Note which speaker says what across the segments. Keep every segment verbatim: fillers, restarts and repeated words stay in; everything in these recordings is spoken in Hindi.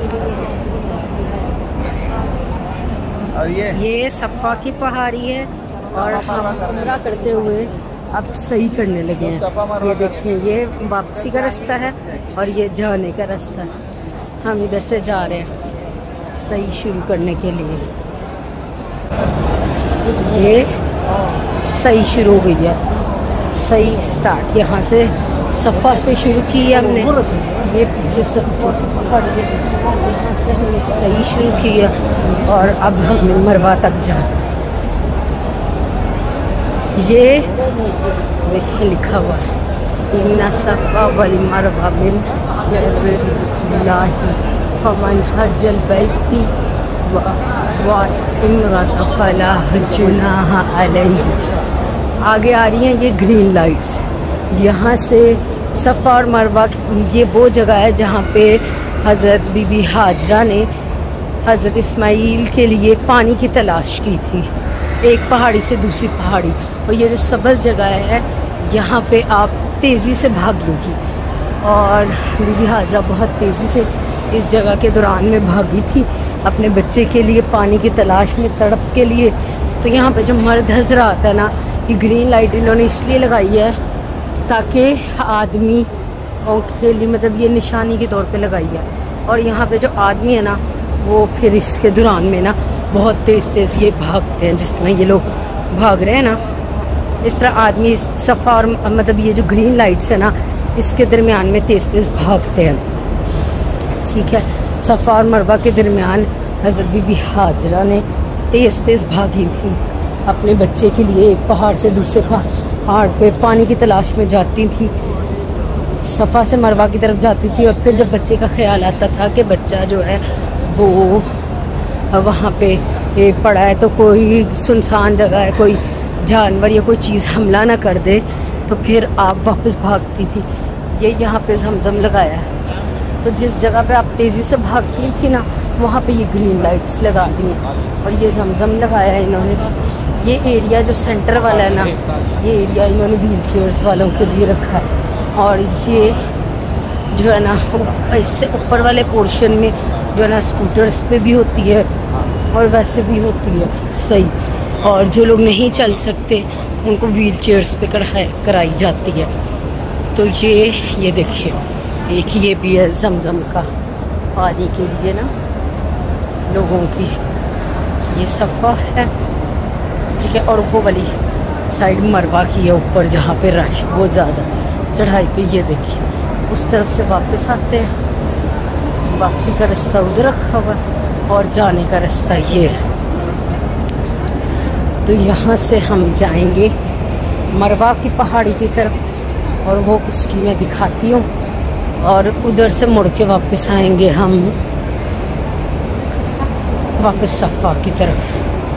Speaker 1: और ये
Speaker 2: ये सफ़ा की पहाड़ी है और हम उम्रा करते हुए अब सही करने लगे हैं। ये देखिए, ये वापसी का रास्ता है और ये जाने का रास्ता है। हम इधर से जा रहे हैं सही शुरू करने के लिए। ये सही शुरू हो गई है, सही स्टार्ट यहाँ से सफ़ा से शुरू की है हमने। ये पीछे सफ़ा पकड़ के यहाँ से हमने सही शुरू की है और अब हमने मरवा तक जा। ये देखिए लिखा हुआ है इन्ना सफ़ा वल मरवा मिन शअइरिल्लाहि फमन हज्जल बैती व इम्रअत फला जुनाह अलैहि। आगे आ रही हैं ये ग्रीन लाइट्स। यहाँ से सफ़ा और मरवा, ये वो जगह है जहाँ पे हज़रत बीबी हाजरा ने हज़रत इस्माइल के लिए पानी की तलाश की थी, एक पहाड़ी से दूसरी पहाड़ी। और ये जो सबज़ जगह है यहाँ पे आप तेज़ी से भागी थी और बीबी हाजरा बहुत तेज़ी से इस जगह के दौरान में भागी थी अपने बच्चे के लिए पानी की तलाश में, तड़प के लिए। तो यहाँ पे जो मर्द हज़रात है ना, ये ग्रीन लाइट इन्होंने इसलिए लगाई है ताकि आदमी के लिए, मतलब ये निशानी के तौर पे लगाई है। और यहाँ पे जो आदमी है ना, वो फिर इसके दौरान में ना बहुत तेज़ तेज़ ये भागते हैं। जिस तरह ये लोग भाग रहे हैं ना, इस तरह आदमी सफ़ा और मतलब ये जो ग्रीन लाइट्स है ना, इसके दरमियान में तेज़ तेज़ भागते हैं। ठीक है, सफ़ा और मरवा के दरमियान हज़रत बीबी हाजरा ने तेज़ तेज़ भागी थी अपने बच्चे के लिए, एक पहाड़ से दूसरे पहाड़ पे पानी की तलाश में जाती थी, सफ़ा से मरवा की तरफ जाती थी। और फिर जब बच्चे का ख्याल आता था कि बच्चा जो है वो वहाँ पे पड़ा है, तो कोई सुनसान जगह है, कोई जानवर या कोई चीज़ हमला ना कर दे, तो फिर आप वापस भागती थी। ये यहाँ पे जमजम लगाया है, तो जिस जगह पे आप तेज़ी से भागती थी ना, वहाँ पे ये ग्रीन लाइट्स लगा दी हैं और ये जमजम लगाया है इन्होंने। ये एरिया जो सेंटर वाला है ना, ये एरिया इन्होंने व्हील चेयर्स वालों के लिए रखा है। और ये जो है ना, इससे ऊपर वाले पोर्शन में जो है ना स्कूटर्स पे भी होती है और वैसे भी होती है सही। और जो लोग नहीं चल सकते उनको व्हील चेयर्स पे कराई कराई जाती है। तो ये ये देखिए, एक ये भी है जमजम का पानी के लिए ना लोगों की, ये सफ़ा है। ठीक है, और वो वाली साइड मरवा की है ऊपर, जहाँ पे रश बहुत ज़्यादा चढ़ाई पे। ये देखिए, उस तरफ से वापस आते हैं, वापसी का रास्ता उधर रखा हुआ और जाने का रास्ता ये है। तो यहाँ से हम जाएंगे मरवा की पहाड़ी की तरफ और वो उसकी मैं दिखाती हूँ, और उधर से मुड़ के वापस आएंगे हम वापस सफ़ा की तरफ।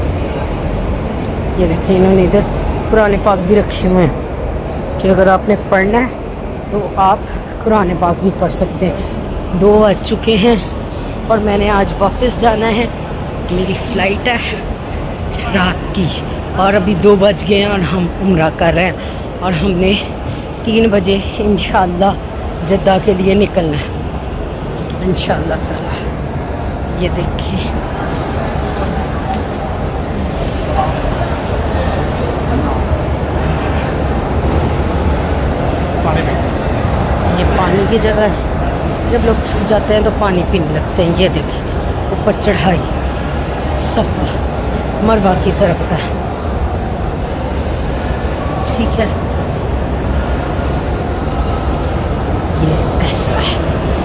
Speaker 2: ये देखिए, इन्होंने इधर कुरान पाक भी रखे हुए हैं कि अगर आपने पढ़ना है तो आप कुरान पाक भी पढ़ सकते हैं। दो बज चुके हैं और मैंने आज वापस जाना है, मेरी फ़्लाइट है रात की, और अभी दो बज गए हैं और हम उम्रा कर रहे हैं और हमने तीन बजे इंशाअल्लाह जद्दा के लिए निकलना है इंशाअल्लाह ताला। ये देखिए, ये पानी की जगह है, जब लोग थक जाते हैं तो पानी पीने लगते हैं। ये देखिए, ऊपर चढ़ाई सफ़ा मरवा की तरफ है। ठीक है, ये ऐसा है।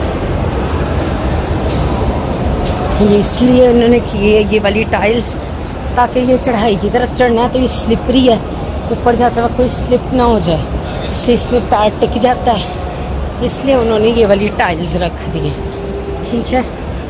Speaker 2: ये इसलिए उन्होंने की है ये वाली टाइल्स, ताकि ये चढ़ाई की तरफ चढ़ना है तो ये स्लिपरी है, ऊपर जाते वक्त कोई स्लिप ना हो जाए, इसलिए इसमें पैर टिक जाता है, इसलिए उन्होंने ये वाली टाइल्स रख दी है। ठीक है,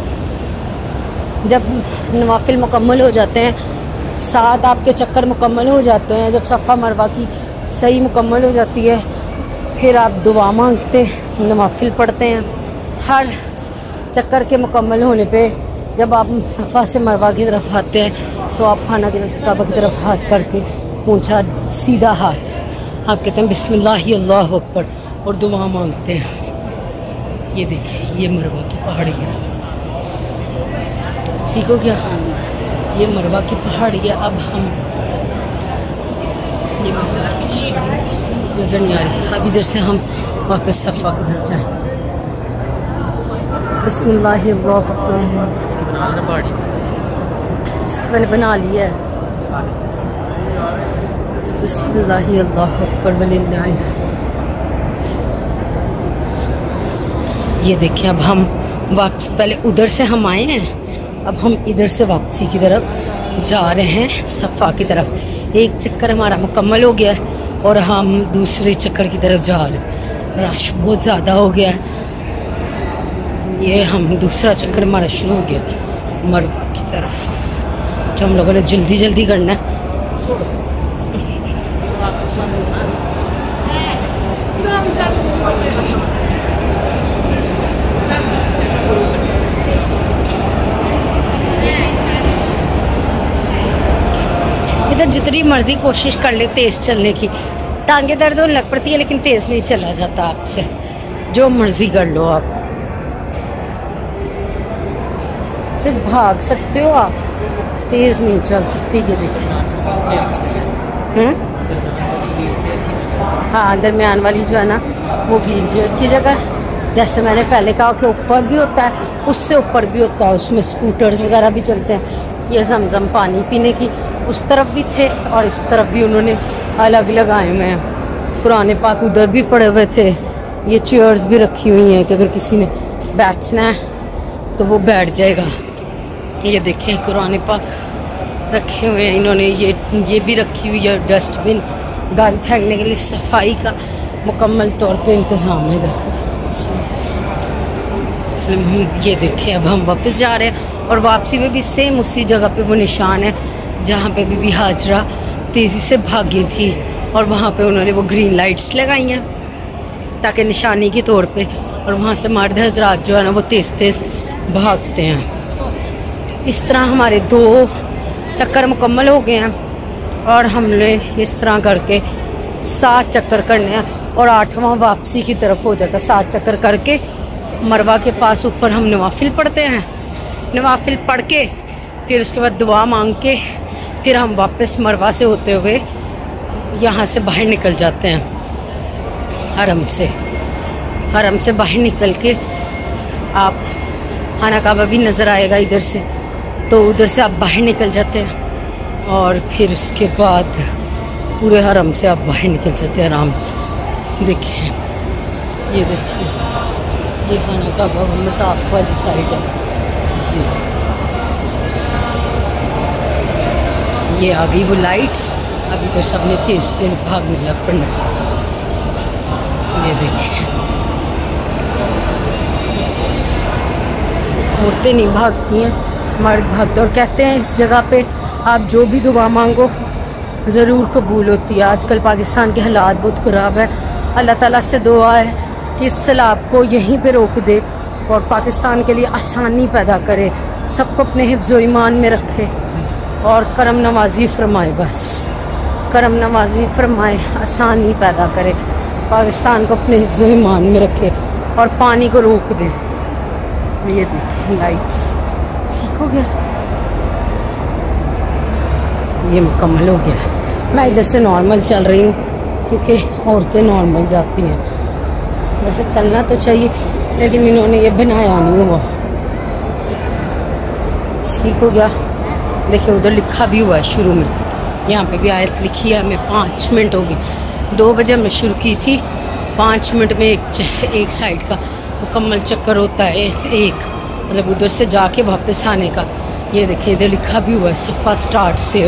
Speaker 2: जब नवाफिल मुकम्मल हो जाते हैं, सात आपके चक्कर मुकम्मल हो जाते हैं, जब सफ़ा मरवा की सही मुकम्मल हो जाती है, फिर आप दुआ मांगते, नवाफिल पढ़ते हैं। हर चक्कर के मुकम्मल होने पे जब आप सफ़ा से मरवा की तरफ आते हैं तो आप खाना काबा की तरफ हाथ करके ऊंचा सीधा हाथ आप कहते हैं बिस्मिल्लाह अल्लाहु अकबर और दुआ मांगते हैं। ये देखिए, ये मरवा की पहाड़ी है। ठीक हो गया। ये मरवा की पहाड़ी है। अब हम ये नज़र नहीं आ रही। अब इधर से हम वापस सफ़ा की तरफ जाएँ। बिस्मिल्लाह मैंने बना लिया है। बिस्मिल्लाह अल्लाहु अकबर वलिल्लाह। ये देखिए अब हम वापस, पहले उधर से हम आए हैं, अब हम इधर से वापसी की तरफ जा रहे हैं, सफ़ा की तरफ। एक चक्कर हमारा मुकम्मल हो गया है और हम दूसरे चक्कर की तरफ जा रहे हैं। रश बहुत ज़्यादा हो गया है। ये हम दूसरा चक्कर हमारा शुरू हो गया मरवा की तरफ, जो हम लोगों ने जल्दी जल्दी करना है। इधर जितनी मर्जी कोशिश कर ले तेज़ चलने की, टांगे दर्द होने लग पड़ती है, लेकिन तेज़ नहीं चला जाता आपसे, जो मर्जी कर लो आप। सिर्फ भाग सकते हो आप, तेज़ नहीं चल सकती। ये देखिए हाँ, दरमियान वाली जो है ना वो व्हील चेयर की जगह, जैसे मैंने पहले कहा कि ऊपर भी होता है, उससे ऊपर भी होता है, उसमें स्कूटर्स वगैरह भी चलते हैं। ये जमजम पानी पीने की उस तरफ भी थे और इस तरफ भी उन्होंने अलग लगाए हुए हैं। कुरान पाक उधर भी पड़े हुए थे। ये चेयर्स भी रखी हुई हैं कि अगर किसी ने बैठना है तो वो बैठ जाएगा। ये देखें कुरान पाक रखे हुए हैं इन्होंने। ये ये भी रखी हुई है डस्टबिन, गाड़ी फेंकने के लिए सफाई का मुकम्मल तौर पे इंतज़ाम है इधर। ये देखें अब हम वापस जा रहे हैं और वापसी में भी सेम उसी जगह पे वो निशान है जहाँ पे बीबी हाजरा तेज़ी से भागी थी, और वहाँ पे उन्होंने वो ग्रीन लाइट्स लगाई हैं ताकि निशानी के तौर पे, और वहाँ से मर्द हजरात जो है ना वो तेज़ तेज़ भागते हैं। इस तरह हमारे दो चक्कर मुकम्मल हो गए हैं और हमने इस तरह करके सात चक्कर करने हैं और आठवां वापसी की तरफ हो जाता। सात चक्कर करके मरवा के पास ऊपर हम नवाफिल पढ़ते हैं। नवाफिल पढ़ के फिर उसके बाद दुआ मांग के फिर हम वापस मरवा से होते हुए यहाँ से बाहर निकल जाते हैं, हरम से। हरम से बाहर निकल के आप खाना काबा भी नज़र आएगा इधर से, तो उधर से आप बाहर निकल जाते हैं और फिर उसके बाद पूरे हरम से आप बाहर निकल जाते हैं आराम से। देखिए ये देखिए ये खाना काबा मताफ वाली साइड है। ये ये आ गई वो लाइट्स। अब इधर सबने तेज़ तेज़ भागने लग पड़ना। ये देखिए औरतें नहीं भागती हैं, मर्द भागते, और कहते हैं इस जगह पे आप जो भी दुआ मांगो ज़रूर कबूल होती है। आजकल पाकिस्तान के हालात बहुत ख़राब है। अल्लाह ताला से दुआ है कि इस सैलाब को यहीं पे रोक दे और पाकिस्तान के लिए आसानी पैदा करे, सबको अपने हिफ्ज़ व ईमान में रखे और करम नवाजी फरमाए। बस करम नवाजी फरमाए, आसानी पैदा करे, पाकिस्तान को अपने हिफ्ज़ व ईमान में रखे और पानी को रोक दे। ये देखिए लाइट्स ठीक हो गया, ये मुकम्मल हो गया। मैं इधर से नॉर्मल चल रही हूँ क्योंकि औरतें नॉर्मल जाती हैं। वैसे चलना तो चाहिए लेकिन इन्होंने ये बनाया नहीं हुआ। ठीक हो गया। देखिए उधर लिखा भी हुआ है शुरू में, यहाँ पे भी आयत लिखी है। हमें पाँच मिनट हो गए, दो बजे हमने शुरू की थी। पाँच मिनट में एक एक साइड का मुकम्मल चक्कर होता है, एक मतलब उधर से जाके वापस आने का। ये देखिए इधर लिखा भी हुआ है सफ़ा स्टार्ट से।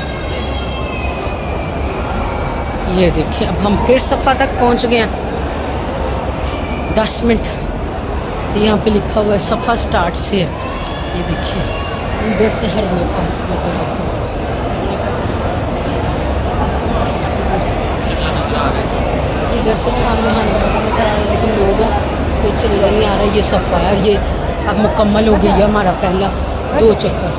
Speaker 2: ये देखिए अब हम फिर सफ़ा तक पहुंच गए हैं, दस मिनट। तो यहाँ पे लिखा हुआ है सफ़ा स्टार्ट से। ये देखिए इधर से हर में नजर रखो, इधर से सामने आने का नजर आ रहा है लेकिन लोग स्पीड से नजर नहीं आ रहा है। ये सफ़ा है और ये अब मुकम्मल हो गई है हमारा पहला दो चक्कर।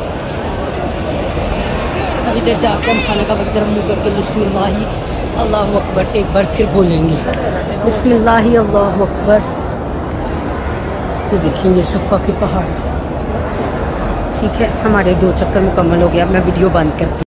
Speaker 2: इधर जाके हम खाने का वक्त मुँह करके बिस्मिल्लाही अल्लाहु अकबर एक बार फिर बोलेंगे, बिस्मिल्लाही अल्लाहु अकबर। ये देखेंगे सफ़ा की पहाड़, ठीक है, हमारे दो चक्कर मुकम्मल हो गया। मैं वीडियो बंद करती हूँ।